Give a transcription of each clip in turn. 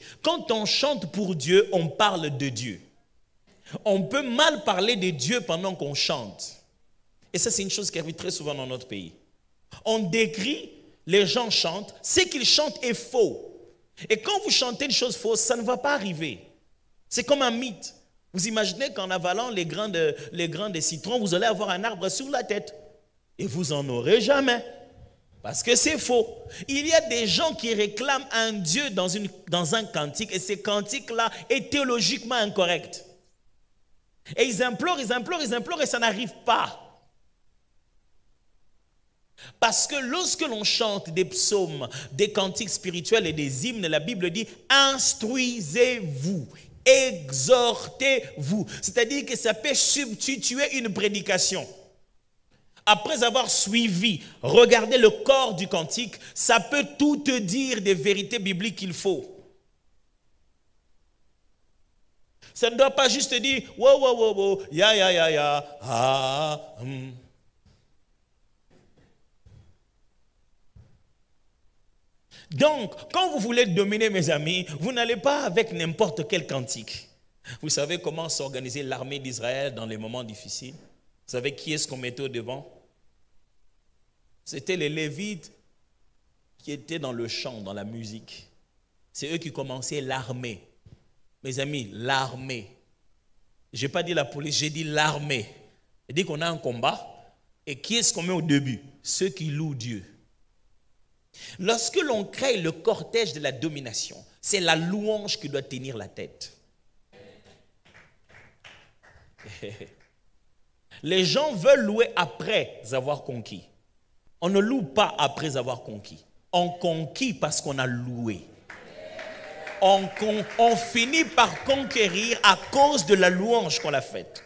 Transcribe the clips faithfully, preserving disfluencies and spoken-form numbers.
Quand on chante pour Dieu, on parle de Dieu. On peut mal parler de Dieu pendant qu'on chante. Et ça, c'est une chose qui arrive très souvent dans notre pays. On décrit, les gens chantent, ce qu'ils chantent est faux. Et quand vous chantez une chose fausse, ça ne va pas arriver. C'est comme un mythe. Vous imaginez qu'en avalant les grains, de, les grains de citron, vous allez avoir un arbre sur la tête. Et vous n'en aurez jamais. Parce que c'est faux. Il y a des gens qui réclament un Dieu dans, une, dans un cantique, et ce cantique-là est théologiquement incorrect. Et ils implorent, ils implorent, ils implorent, et ça n'arrive pas. Parce que lorsque l'on chante des psaumes, des cantiques spirituels et des hymnes, la Bible dit « Instruisez-vous, exhortez-vous ». C'est-à-dire que ça peut substituer une prédication. Après avoir suivi, regardé le corps du cantique, ça peut tout te dire des vérités bibliques qu'il faut. Ça ne doit pas juste dire « wow, wow, wow, wow, ya, ya, ya, ya, ah, hum. » Donc, quand vous voulez dominer, mes amis, vous n'allez pas avec n'importe quel cantique. Vous savez comment s'organiser l'armée d'Israël dans les moments difficiles? Vous savez qui est-ce qu'on mettait au devant? C'était les Lévites qui étaient dans le chant, dans la musique. C'est eux qui commençaient l'armée. Mes amis, l'armée. Je n'ai pas dit la police, j'ai dit l'armée. J'ai dit qu'on a un combat. Et qui est-ce qu'on met au début? Ceux qui louent Dieu. Lorsque l'on crée le cortège de la domination, c'est la louange qui doit tenir la tête. Les gens veulent louer après avoir conquis. On ne loue pas après avoir conquis. On conquit parce qu'on a loué. On, on, on finit par conquérir à cause de la louange qu'on a faite.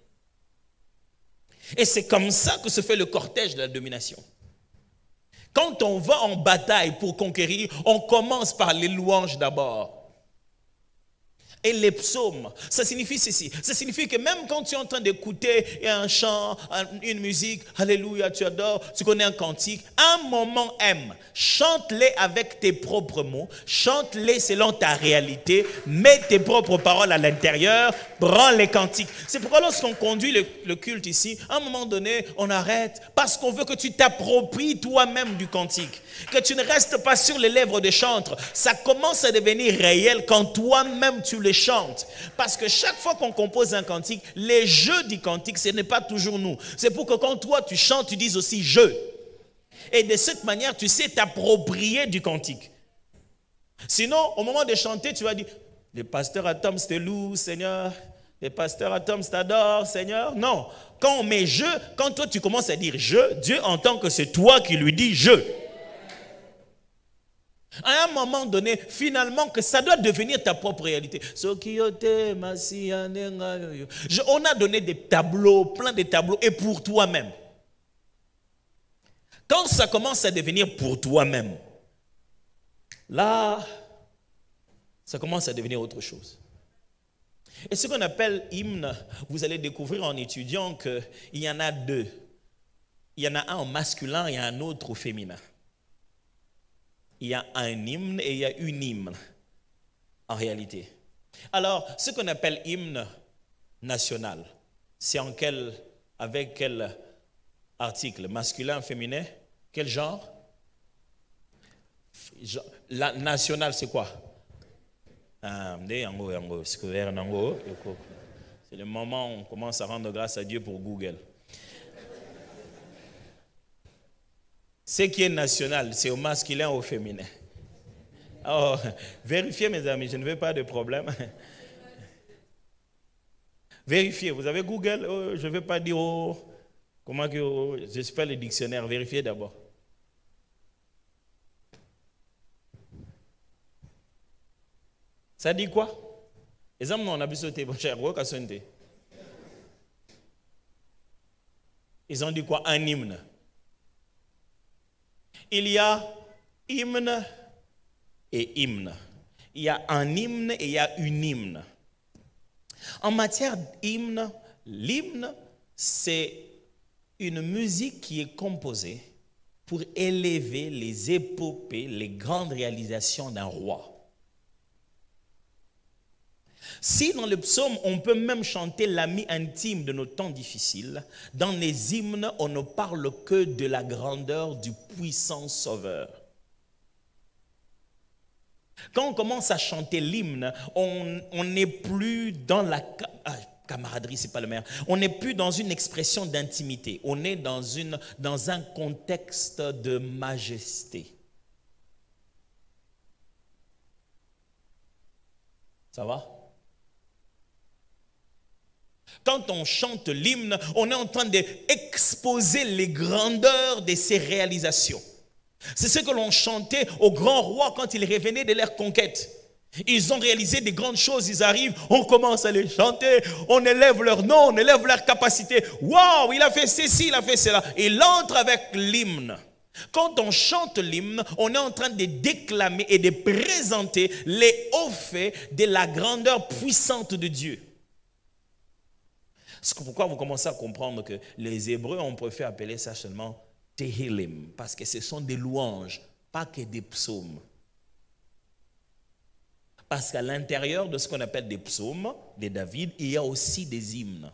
Et c'est comme ça que se fait le cortège de la domination. Quand on va en bataille pour conquérir, on commence par les louanges d'abord. Et les psaumes, ça signifie ceci. Ça signifie que même quand tu es en train d'écouter un chant, une musique, alléluia, tu adores, tu connais un cantique, un moment aime. Chante-les avec tes propres mots, chante-les selon ta réalité, mets tes propres paroles à l'intérieur, prends les cantiques. C'est pourquoi lorsqu'on conduit le, le culte ici, à un moment donné, on arrête parce qu'on veut que tu t'appropries toi-même du cantique. Que tu ne restes pas sur les lèvres des chantres. Ça commence à devenir réel quand toi-même tu le chantes. Parce que chaque fois qu'on compose un cantique, les jeux du cantique, ce n'est pas toujours nous. C'est pour que quand toi tu chantes, tu dises aussi je. Et de cette manière, tu sais t'approprier du cantique. Sinon, au moment de chanter, tu vas dire, les pasteurs à Tom te louent, Seigneur. Les pasteurs à Tom t'adorent, Seigneur. Non. Quand on met je, quand toi tu commences à dire je, Dieu entend que c'est toi qui lui dis je. À un moment donné, finalement, que ça doit devenir ta propre réalité. Je, on a donné des tableaux, plein de tableaux, et pour toi-même. Quand ça commence à devenir pour toi-même, là, ça commence à devenir autre chose. Et ce qu'on appelle hymne, vous allez découvrir en étudiant qu'il y en a deux. Il y en a un au masculin et un autre au féminin. Il y a un hymne et il y a une hymne, en réalité. Alors, ce qu'on appelle hymne national, c'est en quel, avec quel article? Masculin, féminin? Quel genre? La national, c'est quoi? C'est le moment où on commence à rendre grâce à Dieu pour Google. Ce qui est national, c'est au masculin ou au féminin. Alors, vérifiez mes amis, je ne veux pas de problème. Vérifiez, vous avez Google, oh, je ne veux pas dire, oh, comment que, oh, je ne suis pas le dictionnaire, vérifiez d'abord. Ça dit quoi? Les hommes n'ont pas sauté, ils ont dit quoi? Un hymne. Il y a hymne et hymne. Il y a un hymne et il y a une hymne. En matière d'hymne, l'hymne, c'est une musique qui est composée pour élever les épopées, les grandes réalisations d'un roi. Si dans le psaume, on peut même chanter l'ami intime de nos temps difficiles, dans les hymnes, on ne parle que de la grandeur du puissant Sauveur. Quand on commence à chanter l'hymne, on n'est plus dans la ah, camaraderie, c'est pas le meilleur. On n'est plus dans une expression d'intimité. On est dans, une, dans un contexte de majesté. Ça va? Quand on chante l'hymne, on est en train d'exposer les grandeurs de ses réalisations. C'est ce que l'on chantait aux grands rois quand ils revenaient de leur conquête. Ils ont réalisé des grandes choses, ils arrivent, on commence à les chanter, on élève leur nom, on élève leur capacité. Waouh, il a fait ceci, il a fait cela. Il entre avec l'hymne. Quand on chante l'hymne, on est en train de déclamer et de présenter les hauts faits de la grandeur puissante de Dieu. C'est pourquoi vous commencez à comprendre que les Hébreux, on préfère appeler ça seulement Tehillim, parce que ce sont des louanges, pas que des psaumes. Parce qu'à l'intérieur de ce qu'on appelle des psaumes, de David, il y a aussi des hymnes.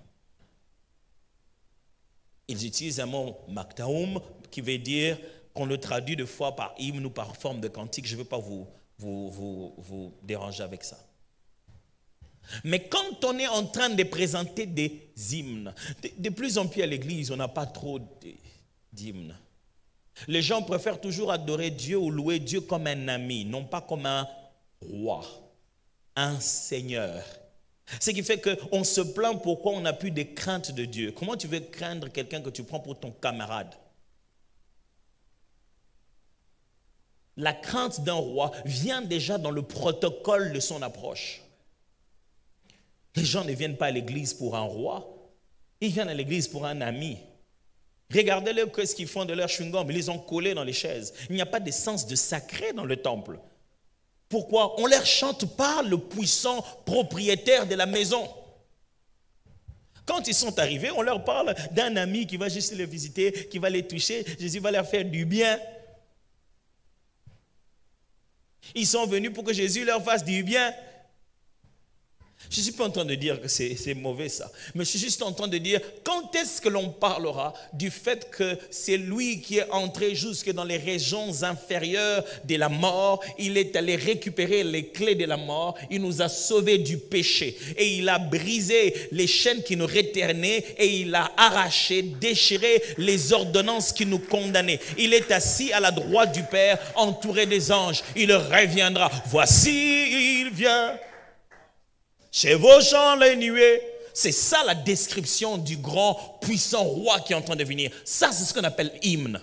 Ils utilisent un mot maktaoum, qui veut dire qu'on le traduit de fois par hymne ou par forme de cantique. Je ne veux pas vous, vous, vous, vous déranger avec ça. Mais quand on est en train de présenter des hymnes, de, de plus en plus à l'église, on n'a pas trop d'hymnes. Les gens préfèrent toujours adorer Dieu ou louer Dieu comme un ami, non pas comme un roi, un seigneur. Ce qui fait qu'on se plaint pourquoi on n'a plus de crainte de Dieu. Comment tu veux craindre quelqu'un que tu prends pour ton camarade? La crainte d'un roi vient déjà dans le protocole de son approche. Les gens ne viennent pas à l'église pour un roi, ils viennent à l'église pour un ami. Regardez-le, qu'est-ce qu'ils font de leur chewing-gum, ils les ont collés dans les chaises. Il n'y a pas de sens de sacré dans le temple. Pourquoi? On ne leur chante pas le puissant propriétaire de la maison. Quand ils sont arrivés, on leur parle d'un ami qui va juste les visiter, qui va les toucher, Jésus va leur faire du bien. Ils sont venus pour que Jésus leur fasse du bien. Je ne suis pas en train de dire que c'est mauvais ça, mais je suis juste en train de dire quand est-ce que l'on parlera du fait que c'est lui qui est entré jusque dans les régions inférieures de la mort, il est allé récupérer les clés de la mort, il nous a sauvés du péché et il a brisé les chaînes qui nous rétenaient et il a arraché, déchiré les ordonnances qui nous condamnaient. Il est assis à la droite du Père, entouré des anges, il reviendra. Voici, il vient. Chez vos champs les nuées. C'est ça la description du grand puissant roi qui est en train de venir. Ça, c'est ce qu'on appelle hymne.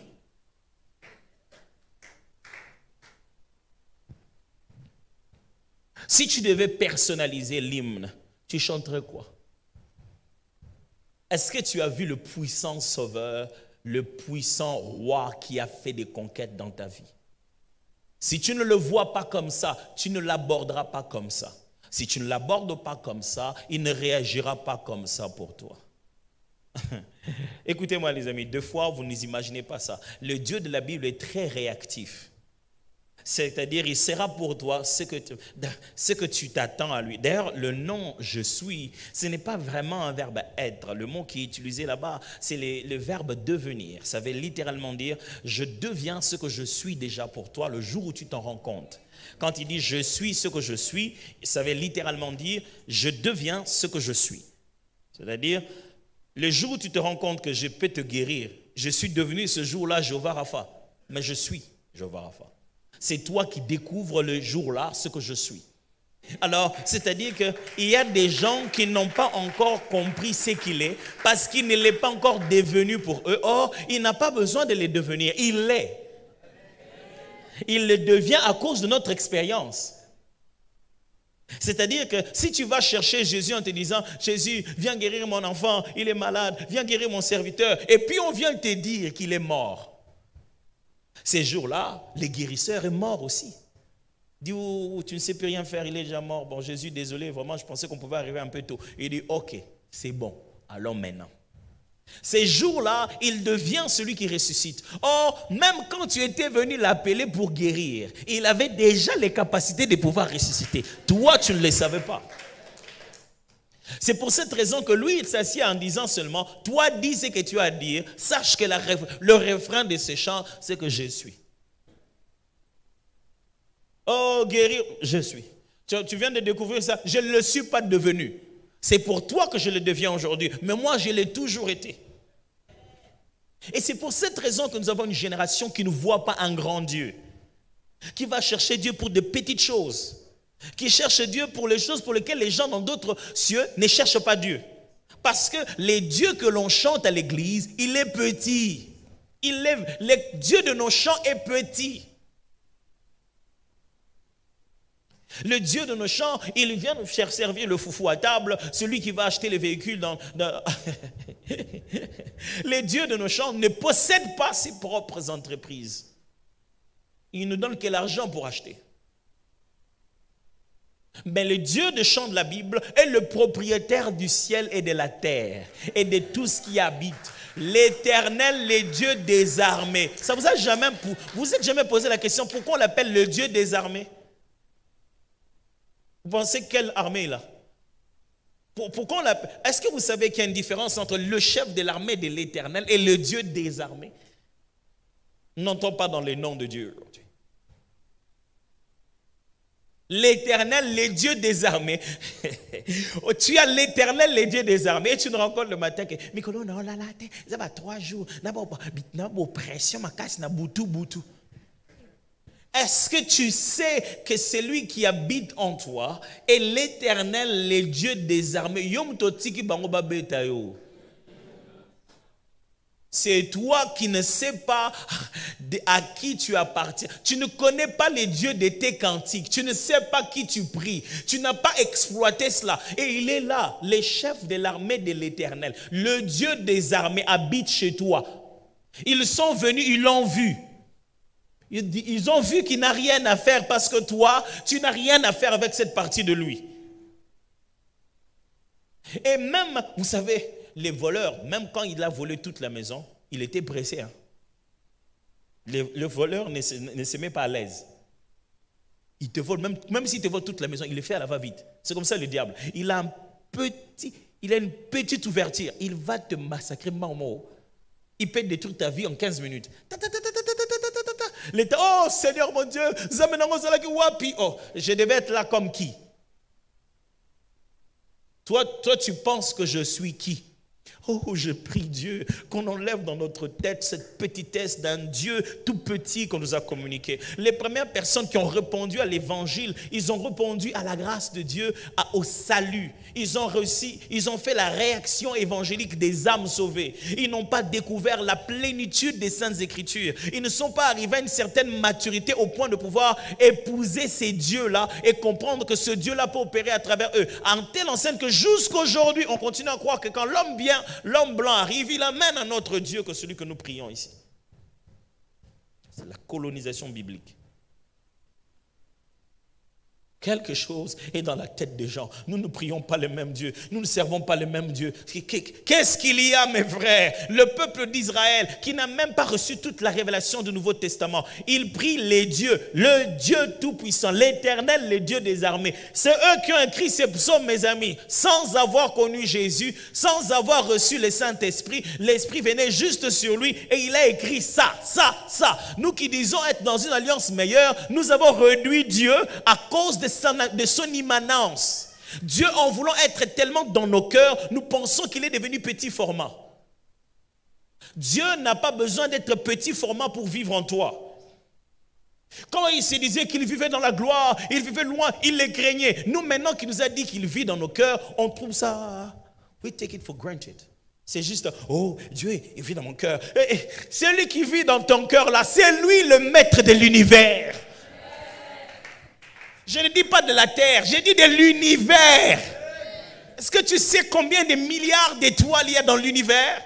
Si tu devais personnaliser l'hymne, tu chanterais quoi? Est-ce que tu as vu le puissant sauveur, le puissant roi qui a fait des conquêtes dans ta vie? Si tu ne le vois pas comme ça, tu ne l'aborderas pas comme ça. Si tu ne l'abordes pas comme ça, il ne réagira pas comme ça pour toi. Écoutez-moi les amis, deux fois vous n'imaginez pas ça. Le Dieu de la Bible est très réactif. C'est-à-dire, il sera pour toi ce que tu, ce que tu t'attends à lui. D'ailleurs, le nom « je suis », ce n'est pas vraiment un verbe « être ». Le mot qui est utilisé là-bas, c'est le, le verbe « devenir ». Ça veut littéralement dire « je deviens ce que je suis déjà pour toi le jour où tu t'en rends compte ». Quand il dit « je suis ce que je suis », ça veut littéralement dire « je deviens ce que je suis ». C'est-à-dire, le jour où tu te rends compte que je peux te guérir, je suis devenu ce jour-là Jéhovah Rapha, mais je suis Jéhovah Rapha. C'est toi qui découvres le jour-là ce que je suis. Alors, c'est-à-dire qu'il y a des gens qui n'ont pas encore compris ce qu'il est parce qu'il ne l'est pas encore devenu pour eux. Or, il n'a pas besoin de le devenir, il l'est. Il le devient à cause de notre expérience. C'est-à-dire que si tu vas chercher Jésus en te disant « Jésus, viens guérir mon enfant, il est malade, viens guérir mon serviteur » et puis on vient te dire qu'il est mort. Ces jours-là, le guérisseur est mort aussi. Dit, oh, tu ne sais plus rien faire, il est déjà mort. Bon, Jésus, désolé, vraiment, je pensais qu'on pouvait arriver un peu tôt. Il dit, ok, c'est bon, allons maintenant. Ces jours-là, il devient celui qui ressuscite. Or, même quand tu étais venu l'appeler pour guérir, il avait déjà les capacités de pouvoir ressusciter. Toi, tu ne le savais pas. C'est pour cette raison que lui, il s'assied en disant seulement, toi dis ce que tu as à dire, sache que la, le refrain de ce chant, c'est que je suis. Oh, guérir, je suis. Tu, tu viens de découvrir ça, je ne le suis pas devenu. C'est pour toi que je le deviens aujourd'hui, mais moi je l'ai toujours été. Et c'est pour cette raison que nous avons une génération qui ne voit pas un grand Dieu, qui va chercher Dieu pour de petites choses, qui cherche Dieu pour les choses pour lesquelles les gens dans d'autres cieux ne cherchent pas Dieu. Parce que les dieux que l'on chante à l'église, il est petit. Il est, le Dieu de nos chants est petit. Le Dieu de nos chants, il vient nous faire servir le foufou à table, celui qui va acheter les véhicules dans... dans... Les dieux de nos chants ne possèdent pas ses propres entreprises. Il ne donne que l'argent pour acheter. Mais le Dieu de chant de la Bible est le propriétaire du ciel et de la terre et de tout ce qui habite. L'Éternel, le Dieu des armées. Ça vous a jamais, vous êtes jamais posé la question pourquoi on l'appelle le Dieu des armées? Vous pensez quelle armée là? Pourquoi on l'appelle? Est-ce que vous savez qu'il y a une différence entre le chef de l'armée de l'Éternel et le Dieu des armées? N'entends pas dans les noms de Dieu aujourd'hui. L'Éternel, les dieux des armées. Tu as l'Éternel, les dieux des armées. Et tu nous rencontres le matin que Mikolo, non, là, là, ça va trois jours. N'abord, pression, ma casse, na boutou, boutou. Est-ce que tu sais que celui qui habite en toi est l'Éternel, les dieux des armées? Yom totiki bango babeta yo. C'est toi qui ne sais pas à qui tu appartiens. Tu ne connais pas les dieux de tes cantiques. Tu ne sais pas qui tu pries. Tu n'as pas exploité cela. Et il est là, le chef de l'armée de l'Éternel. Le Dieu des armées habite chez toi. Ils sont venus, ils l'ont vu. Ils ont vu qu'il n'a rien à faire parce que toi, tu n'as rien à faire avec cette partie de lui. Et même, vous savez, les voleurs, même quand il a volé toute la maison, il était pressé. Hein. Le, le voleur ne se, ne se met pas à l'aise. Il te vole, même, même s'il te vole toute la maison, il le fait à la va-vite. C'est comme ça le diable. Il a, un petit, il a une petite ouverture. Il va te massacrer, maman. Il peut détruire ta vie en quinze minutes. L'État, oh Seigneur mon Dieu, oh, je devais être là comme qui? Toi, toi, tu penses que je suis qui? Oh, je prie Dieu qu'on enlève dans notre tête cette petitesse d'un Dieu tout petit qu'on nous a communiqué. Les premières personnes qui ont répondu à l'évangile, ils ont répondu à la grâce de Dieu, à, au salut. Ils ont réussi, ils ont fait la réaction évangélique des âmes sauvées. Ils n'ont pas découvert la plénitude des Saintes Écritures. Ils ne sont pas arrivés à une certaine maturité au point de pouvoir épouser ces dieux-là et comprendre que ce Dieu-là peut opérer à travers eux. En telle enseigne que jusqu'aujourd'hui, on continue à croire que quand l'homme vient, l'homme blanc arrive, il amène un autre Dieu que celui que nous prions ici. C'est la colonisation biblique. Quelque chose est dans la tête des gens. Nous ne prions pas le même Dieu. Nous ne servons pas le même Dieu. Qu'est-ce qu'il y a, mes frères? Le peuple d'Israël, qui n'a même pas reçu toute la révélation du Nouveau Testament, il prie les dieux, le Dieu Tout-Puissant, l'Éternel, le Dieu des armées. C'est eux qui ont écrit ces psaumes, mes amis, sans avoir connu Jésus, sans avoir reçu le Saint-Esprit. L'Esprit venait juste sur lui et il a écrit ça, ça, ça. Nous qui disons être dans une alliance meilleure, nous avons réduit Dieu à cause de de son immanence. Dieu, en voulant être tellement dans nos cœurs, nous pensons qu'il est devenu petit format. Dieu n'a pas besoin d'être petit format pour vivre en toi. Quand il se disait qu'il vivait dans la gloire, il vivait loin, il les craignait. Nous, maintenant qu'il nous a dit qu'il vit dans nos cœurs, on trouve ça, we take it for granted. C'est juste, oh, Dieu, il vit dans mon cœur. Celui qui vit dans ton cœur là, c'est lui le maître de l'univers. Je ne dis pas de la terre, je dis de l'univers. Est-ce que tu sais combien de milliards d'étoiles il y a dans l'univers?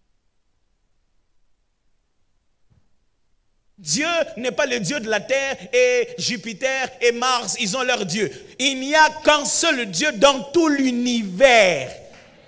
Dieu n'est pas le Dieu de la terre et Jupiter et Mars, ils ont leur Dieu. Il n'y a qu'un seul Dieu dans tout l'univers.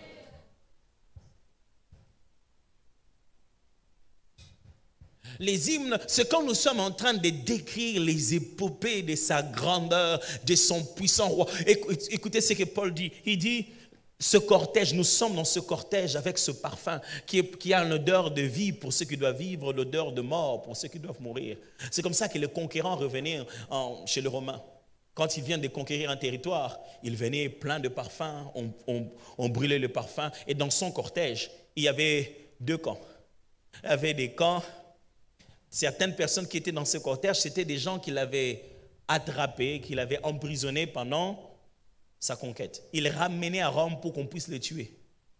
Les hymnes, c'est quand nous sommes en train de décrire les épopées de sa grandeur, de son puissant roi. Écoutez ce que Paul dit. Il dit, Ce cortège, nous sommes dans ce cortège avec ce parfum qui, est, qui a une odeur de vie pour ceux qui doivent vivre, l'odeur de mort pour ceux qui doivent mourir. C'est comme ça que les conquérants revenaient en, chez les Romains. Quand ils viennent de conquérir un territoire, ils venaient pleins de parfums, on, on, on brûlait le parfum. Et dans son cortège, il y avait deux camps. Il y avait des camps, certaines personnes qui étaient dans ce cortège, c'était des gens qui l'avaient attrapé, qui l'avaient emprisonné pendant sa conquête. Il les ramenait à Rome pour qu'on puisse les tuer.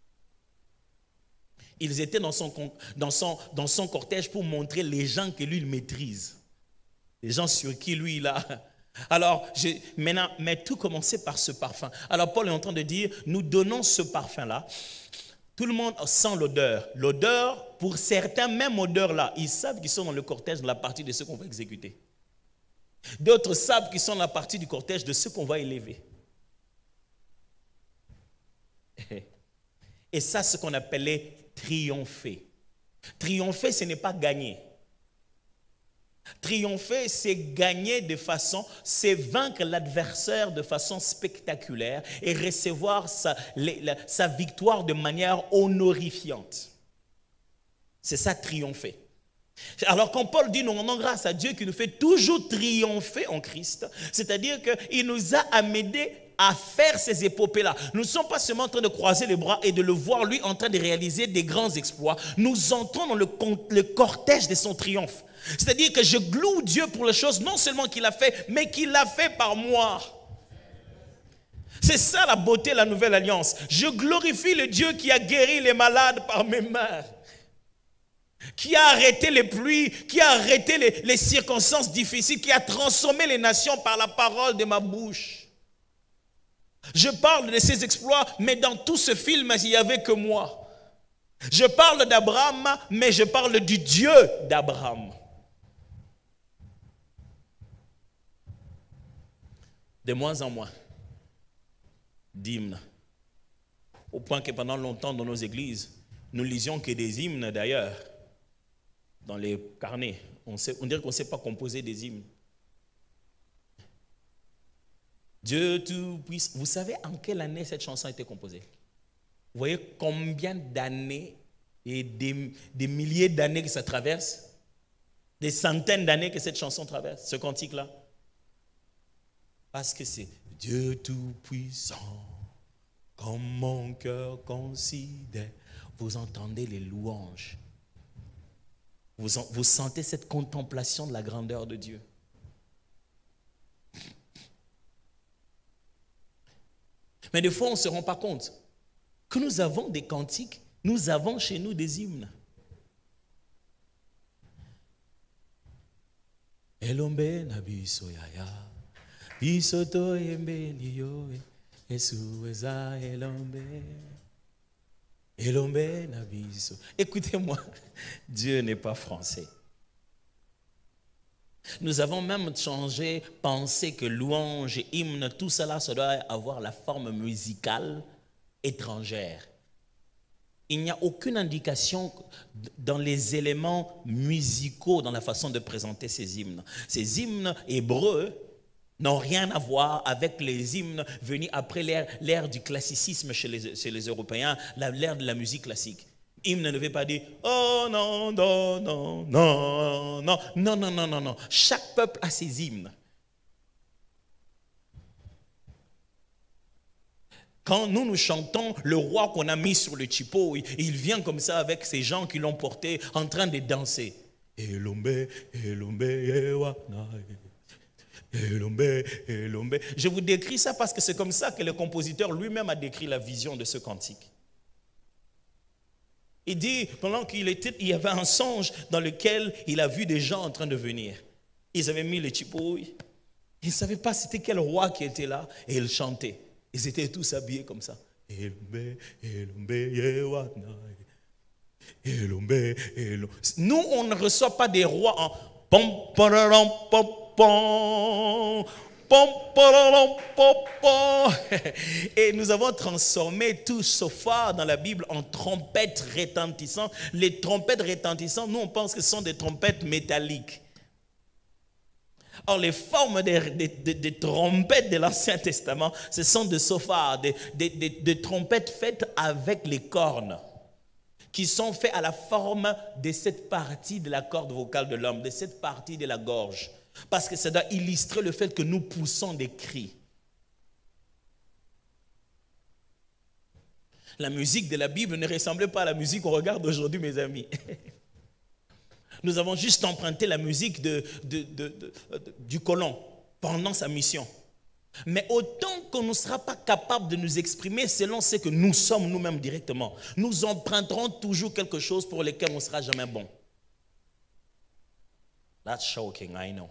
Ils étaient dans son, dans, son, dans son cortège pour montrer les gens que lui il maîtrise. Les gens sur qui lui il a. Alors, je, maintenant, mais tout commençait par ce parfum. Alors Paul est en train de dire, nous donnons ce parfum-là. Tout le monde sent l'odeur. L'odeur, pour certains, même odeur là, ils savent qu'ils sont dans le cortège de la partie de ceux qu'on va exécuter. D'autres savent qu'ils sont dans la partie du cortège de ceux qu'on va élever. Et ça, c'est ce qu'on appelait triompher. Triompher, ce n'est pas gagner. Triompher, c'est gagner de façon, c'est vaincre l'adversaire de façon spectaculaire et recevoir sa, la, sa victoire de manière honorifiante. C'est ça, triompher. Alors quand Paul dit nous rendons grâce à Dieu qui nous fait toujours triompher en Christ, c'est-à-dire qu'il nous a amenés à faire ces épopées-là. Nous ne sommes pas seulement en train de croiser les bras et de le voir lui en train de réaliser des grands exploits. Nous entrons dans le, le cortège de son triomphe. C'est-à-dire que je gloue Dieu pour les choses non seulement qu'il a fait, mais qu'il l'a fait par moi. C'est ça la beauté de la nouvelle alliance. Je glorifie le Dieu qui a guéri les malades par mes mains, qui a arrêté les pluies, qui a arrêté les, les circonstances difficiles, qui a transformé les nations par la parole de ma bouche. Je parle de ses exploits, mais dans tout ce film, il n'y avait que moi. Je parle d'Abraham, mais je parle du Dieu d'Abraham. De moins en moins d'hymnes. Au point que pendant longtemps dans nos églises, nous lisions que des hymnes d'ailleurs. Dans les carnets, on, sait, on dirait qu'on ne sait pas composer des hymnes. Dieu Tout-Puissant. Vous savez en quelle année cette chanson a été composée? Vous voyez combien d'années et des, des milliers d'années que ça traverse? Des centaines d'années que cette chanson traverse, ce cantique-là. Parce que c'est Dieu Tout-Puissant, comme mon cœur considère. Vous entendez les louanges. Vous, vous sentez cette contemplation de la grandeur de Dieu. Mais des fois, on ne se rend pas compte que nous avons des cantiques, nous avons chez nous des hymnes. Elombe na biso yaya, biso to yembe niyo, esuweza elombe, elombe na biso. Écoutez-moi, Dieu n'est pas français. Nous avons même changé, pensé que louange, hymne, tout cela, ça doit avoir la forme musicale étrangère. Il n'y a aucune indication dans les éléments musicaux, dans la façon de présenter ces hymnes. Ces hymnes hébreux n'ont rien à voir avec les hymnes venus après l'ère du classicisme chez les, chez les Européens, l'ère de la musique classique. Hymne ne veut pas dire « Oh non, non, non, non, non, non, non, non, non, non. » Chaque peuple a ses hymnes. Quand nous nous chantons le roi qu'on a mis sur le chipo, il vient comme ça avec ces gens qui l'ont porté en train de danser. Elombe, elombe, ewana. Elombe, elombe. Je vous décris ça parce que c'est comme ça que le compositeur lui-même a décrit la vision de ce cantique. Il dit, pendant qu'il était, il y avait un songe dans lequel il a vu des gens en train de venir. Ils avaient mis les chipouilles. Ils ne savaient pas c'était quel roi qui était là. Et ils chantaient. Ils étaient tous habillés comme ça. Nous, on ne reçoit pas des rois en pom pom pom pom. Et nous avons transformé tout chauffard dans la Bible en trompettes retentissantes. Les trompettes retentissantes, nous on pense que ce sont des trompettes métalliques. Or, les formes des, des, des, des trompettes de l'Ancien Testament, ce sont des sophars, des, des, des, des trompettes faites avec les cornes, qui sont faites à la forme de cette partie de la corde vocale de l'homme, de cette partie de la gorge. Parce que ça doit illustrer le fait que nous poussons des cris. La musique de la Bible ne ressemblait pas à la musique qu'on regarde aujourd'hui, mes amis. Nous avons juste emprunté la musique de, de, de, de, de, du colon pendant sa mission. Mais autant qu'on ne sera pas capable de nous exprimer selon ce que nous sommes nous-mêmes directement, nous emprunterons toujours quelque chose pour lequel on ne sera jamais bon. That's shocking, I know.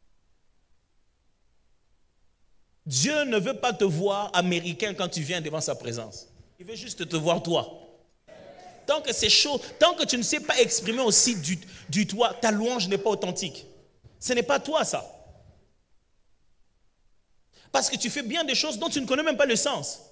Dieu ne veut pas te voir américain quand tu viens devant sa présence. Il veut juste te voir toi. Tant que c'est chaud, tant que tu ne sais pas exprimer aussi du, du toi, ta louange n'est pas authentique. Ce n'est pas toi ça. Parce que tu fais bien des choses dont tu ne connais même pas le sens.